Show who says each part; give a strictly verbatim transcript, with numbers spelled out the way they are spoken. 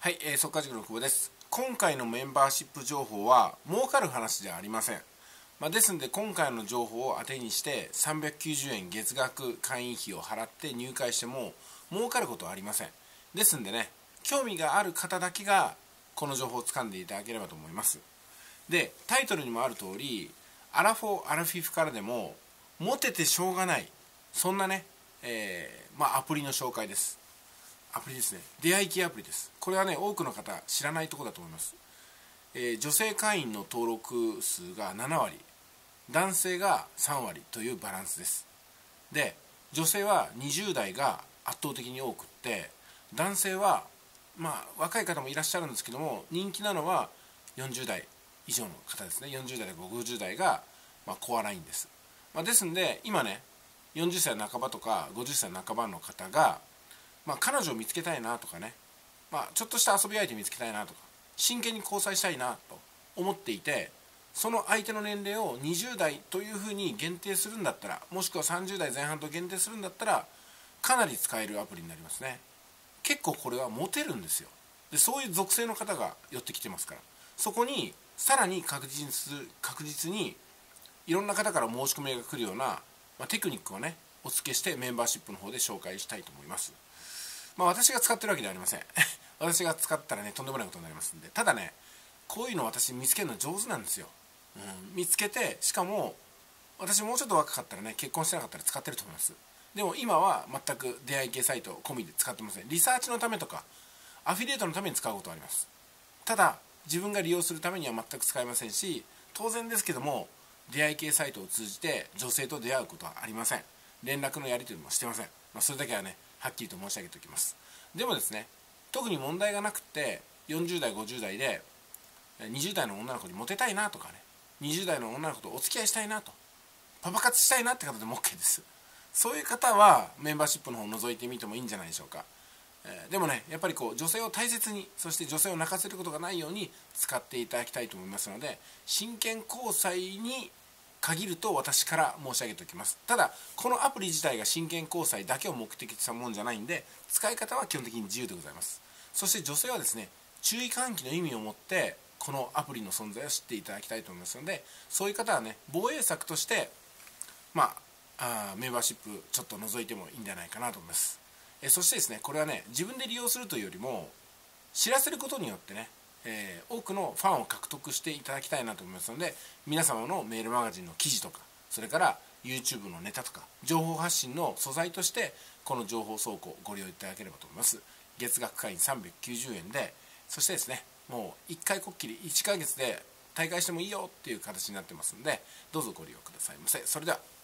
Speaker 1: はい、えー、速稼塾の久保です。今回のメンバーシップ情報は儲かる話ではありません。まあ、ですので今回の情報を当てにしてさんびゃくきゅうじゅうえん月額会員費を払って入会しても儲かることはありません。ですんでね、興味がある方だけがこの情報を掴んでいただければと思います。で、タイトルにもある通り、アラフォーアラフィフからでもモテてしょうがない、そんなね、えーまあ、アプリの紹介です。アプリですね。出会い系アプリです。これはね、多くの方知らないところだと思います。えー、女性会員の登録数がななわり、男性がさんわりというバランスです。で、女性はにじゅうだいが圧倒的に多くって、男性はまあ若い方もいらっしゃるんですけども、人気なのはよんじゅうだい以上の方ですね。よんじゅうだいからごじゅうだいが、まあ、コアラインです。まあ、ですんで今ね、よんじゅっさいなかばとかごじゅっさいなかばの方がまあ、彼女を見つけたいなとかね、まあ、ちょっとした遊び相手見つけたいなとか真剣に交際したいなと思っていて、その相手の年齢をにじゅうだいというふうに限定するんだったら、もしくはさんじゅうだいぜん半と限定するんだったらかなり使えるアプリになりますね。結構これはモテるんですよ。で、そういう属性の方が寄ってきてますから、そこにさらに確実確実にいろんな方から申し込みが来るような、まあ、テクニックをねお付けしてメンバーシップの方で紹介したいと思います。まあ、私が使ってるわけではありません私が使ったらねとんでもないことになりますんで。ただね、こういうの私見つけるの上手なんですよ、うん、見つけて、しかも私もうちょっと若かったらね、結婚してなかったら使ってると思います。でも今は全く出会い系サイト込みで使ってません。リサーチのためとかアフィリエイトのために使うことはあります。ただ自分が利用するためには全く使えませんし、当然ですけども出会い系サイトを通じて女性と出会うことはありません。連絡のやり取りもしてません。まあ、それだけはねはっきりと申し上げておきます。でもですね、特に問題がなくてよんじゅうだいごじゅうだいでにじゅうだいの女の子にモテたいなとかね、にじゅうだいの女の子とお付き合いしたいなと、パパ活したいなって方でも OK です。そういう方はメンバーシップの方を覗いてみてもいいんじゃないでしょうか。えー、でもね、やっぱりこう女性を大切に、そして女性を泣かせることがないように使っていただきたいと思いますので、真剣交際に限ると私から申し上げておきます。ただこのアプリ自体が真剣交際だけを目的としたものじゃないんで、使い方は基本的に自由でございます。そして女性はですね、注意喚起の意味を持ってこのアプリの存在を知っていただきたいと思いますので、そういう方はね、防衛策としてまああメンバーシップちょっと覗いてもいいんじゃないかなと思います。えそしてですね、これはね、自分で利用するというよりも知らせることによってね、えー、多くのファンを獲得していただきたいなと思いますので、皆様のメールマガジンの記事とか、それから YouTube のネタとか情報発信の素材としてこの情報倉庫をご利用いただければと思います。月額会員さんびゃくきゅうじゅうえんで、そしてですね、もういっかいこっきりいっかげつで退会してもいいよっていう形になってますので、どうぞご利用くださいませ。それでは。